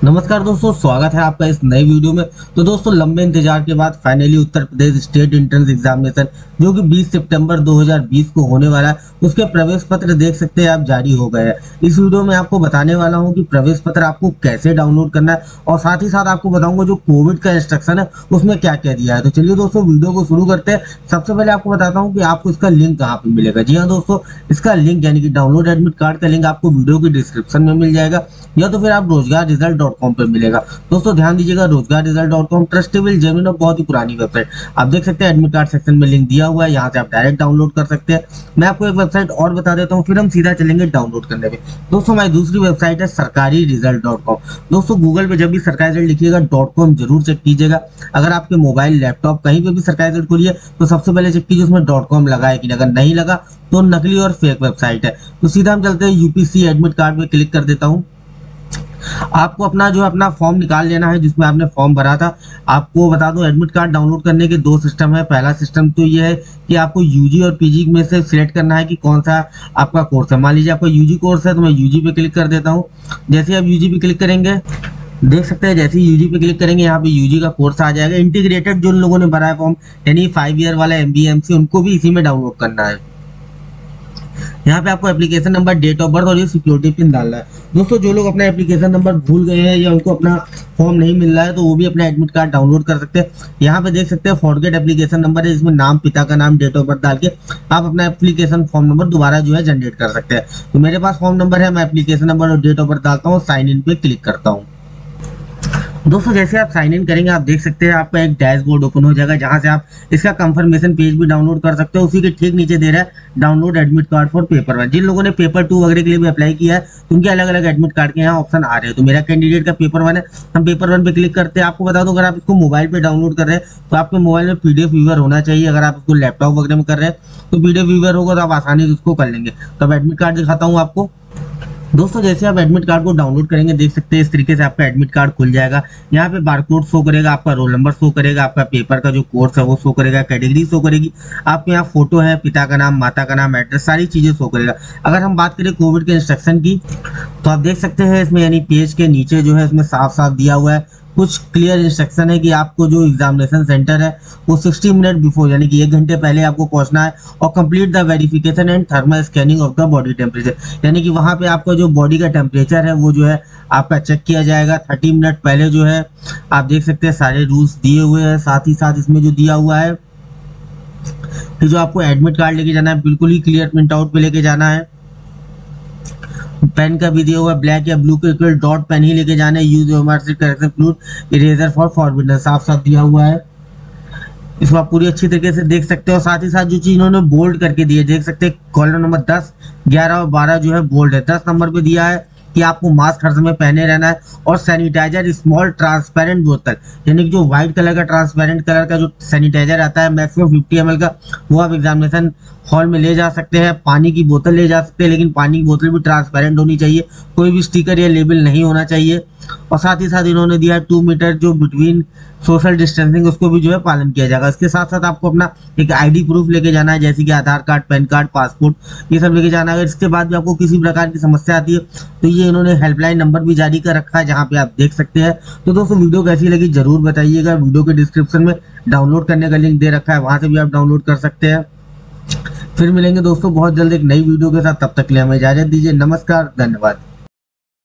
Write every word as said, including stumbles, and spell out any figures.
नमस्कार दोस्तों, स्वागत है आपका इस नए वीडियो में। तो दोस्तों, लंबे इंतजार के बाद finally Uttar Pradesh state entrance examination जो कि बीस सितंबर दो हज़ार बीस को होने वाला है, उसके प्रवेश पत्र देख सकते हैं आप जारी हो गए हैं। इस वीडियो में आपको बताने वाला हूं कि प्रवेश पत्र आपको कैसे डाउनलोड करना है और साथ ही साथ आपको बताऊंगा जो कोविड का इंस्ट्रक्शन है उसमें क्या क्या दिया है। तो चलिए दोस्तों, वीडियो को शुरू करते हैं। सबसे पहले आपको बताता हूँ कि आपको इसका लिंक कहाँ पे मिलेगा। जी हाँ दोस्तों, इसका लिंक यानी कि डाउनलोड एडमिट कार्ड का लिंक आपको वीडियो की डिस्क्रिप्शन में मिल जाएगा या तो फिर आप रोजगार रिजल्ट डॉट कॉम पर मिलेगा। दोस्तों ध्यान दीजिएगा, Rojgar result dot com trustable, genuine और बहुत ही पुरानी वेबसाइट। आप देख सकते हैं एडमिट कार्ड सेक्शन में लिंक दिया हुआ है, यहाँ से आप डायरेक्ट डाउनलोड कर सकते हैं। मैं आपको एक वेबसाइट और बता देता हूँ, फिर हम सीधा चलेंगे डाउनलोड करने में। दोस्तों हमारी दूसरी वेबसाइट है सरकारी रिजल्ट डॉट कॉम। दोस्तों गूगल पे जब भी सरकारी रिजल्ट लिखिएगा डॉट कॉम जरूर चेक कीजिएगा। अगर आपके मोबाइल लैपटॉप कहीं पे भी सरकारी रिजल्ट खोलिए तो सबसे पहले चेक कीजिए उसमें डॉट कॉम लगा है कि नहीं। अगर नहीं लगा तो नकली और फेक वेबसाइट है। तो सीधा हम चलते हैं यूपीसी एडमिट कार्ड पे क्लिक कर देता हूँ। आपको अपना जो अपना फॉर्म निकाल लेना है जिसमें आपने फॉर्म भरा था। आपको बता दूं, एडमिट कार्ड डाउनलोड करने के दो सिस्टम है। पहला सिस्टम तो ये है कि आपको यूजी और पीजी में से सिलेक्ट करना है कि कौन सा आपका कोर्स है। मान लीजिए आपका यूजी कोर्स है तो मैं यूजी पे क्लिक कर देता हूँ। जैसे आप यूजी पे क्लिक करेंगे देख सकते हैं, जैसे ही यूजी पे क्लिक करेंगे यहाँ पे यूजी का कोर्स आ जाएगा। इंटीग्रेटेड जो लोगों ने भरा है फॉर्म यानी फाइव ईयर वाला एमबीएमसी, उनको भी इसी में डाउनलोड करना है। यहाँ पे आपको application number, date of birth और ये सिक्योरिटी पिन डालना है। दोस्तों जो लोग अपना एप्लीकेशन नंबर भूल गए हैं या उनको अपना फॉर्म नहीं मिल रहा है तो वो भी अपना एडमिट कार्ड डाउनलोड कर सकते हैं। यहाँ पे देख सकते हैं फॉरगेट एप्लीकेशन नंबर है, इसमें नाम, पिता का नाम, डेट ऑफ बर्थ डाल के आप अपना एप्लीकेशन फॉर्म नंबर दोबारा जो है जनरेट कर सकते हैं। तो मेरे पास फॉर्म नंबर है, मैं एप्लीकेशन नंबर और डेट ऑफ बर्थ डालता हूँ, साइन इन पे क्लिक करता हूँ। दोस्तों जैसे आप साइन इन करेंगे आप देख सकते हैं आपका एक डैशबोर्ड ओपन हो जाएगा जहां से आप इसका कंफर्मेशन पेज भी डाउनलोड कर सकते हो। उसी के ठीक नीचे दे रहा है download admit card for paper one. जिन लोगों ने पेपर टू वगैरह के लिए भी अप्लाई किया है उनके अलग अलग एडमिट कार्ड के यहाँ ऑप्शन आ रहे हैं। तो मेरा कैंडिडेट का पेपर वन है, हम पेपर वन पे क्लिक करते हैं। आपको बता दो, अगर आप इसको मोबाइल पे डाउनलोड कर रहे हैं तो आपके मोबाइल में पीडीएफ व्यूअर होना चाहिए। अगर आप इसको लैपटॉप वगैरह में कर रहे हैं तो पीडीएफ व्यूअर होगा तो आप आसानी से उसको कर लेंगे। तो अब एडमिट कार्ड दिखाता हूँ आपको। दोस्तों जैसे आप एडमिट कार्ड को डाउनलोड करेंगे देख सकते हैं इस तरीके से आपका एडमिट कार्ड खुल जाएगा। यहाँ पे बारकोड शो करेगा, आपका रोल नंबर शो करेगा, आपका पेपर का जो कोर्स है वो शो करेगा, कैटेगरी शो करेगी, आपके यहाँ फोटो है, पिता का नाम, माता का नाम, एड्रेस, सारी चीजें शो करेगा। अगर हम बात करें कोविड के इंस्ट्रक्शन की तो आप देख सकते हैं इसमें यानी पेज के नीचे जो है इसमें साफ साफ दिया हुआ है, कुछ क्लियर इंस्ट्रक्शन है कि आपको जो एग्जामिनेशन सेंटर है वो साठ मिनट बिफोर यानी कि एक घंटे पहले आपको पहुंचना है और complete the verification and thermal scanning of the body temperature, यानी कि वहां पे आपका जो बॉडी का टेम्परेचर है वो जो है आपका चेक किया जाएगा तीस मिनट पहले। जो है आप देख सकते हैं सारे रूल्स दिए हुए हैं। साथ ही साथ इसमें जो दिया हुआ है कि जो आपको एडमिट कार्ड लेके जाना है बिल्कुल ही क्लियर प्रिंट आउट पे लेके जाना है। पेन का भी दिया हुआ, ब्लैक या ब्लू के डॉट पेन ही लेके जाना है। Use correction fluid, eraser for forwardness, साफ साफ दिया हुआ है। इसको आप पूरी अच्छी तरीके से देख सकते हो। साथ ही साथ जो चीज इन्होंने बोल्ड करके दी है देख सकते हैं, कॉलम नंबर दस, ग्यारह और बारह जो है बोल्ड है। दस नंबर पे दिया है कि आपको मास्क हर समय पहने रहना है और सैनिटाइजर स्मॉल ट्रांसपेरेंट बोतल यानी कि जो व्हाइट कलर का ट्रांसपेरेंट कलर का जो सैनिटाइजर आता है मैक्सिमम फिफ्टी एम एल का, वो आप एग्जामिनेशन हॉल में ले जा सकते हैं। पानी की बोतल ले जा सकते हैं, लेकिन पानी की बोतल भी ट्रांसपेरेंट होनी चाहिए, कोई भी स्टिकर या लेबल नहीं होना चाहिए। और साथ ही साथ इन्होंने दिया है टू मीटर जो बिटवीन सोशल डिस्टेंसिंग, उसको भी जो है पालन किया जाएगा। इसके साथ साथ आपको अपना एक आईडी प्रूफ लेके जाना है, जैसे कि Aadhaar card, PAN card, passport, ये सब लेके जाना है। इसके बाद भी आपको किसी प्रकार की समस्या आती है तो ये इन्होंने हेल्पलाइन नंबर भी जारी कर रखा है जहाँ पे आप देख सकते हैं। तो दोस्तों वीडियो कैसी लगी जरूर बताइएगा। वीडियो के डिस्क्रिप्शन में डाउनलोड करने का लिंक दे रखा है, वहां से भी आप डाउनलोड कर सकते हैं। फिर मिलेंगे दोस्तों बहुत जल्द एक नई वीडियो के साथ, तब तक के लिए हमें इजाजत दीजिए। नमस्कार, धन्यवाद।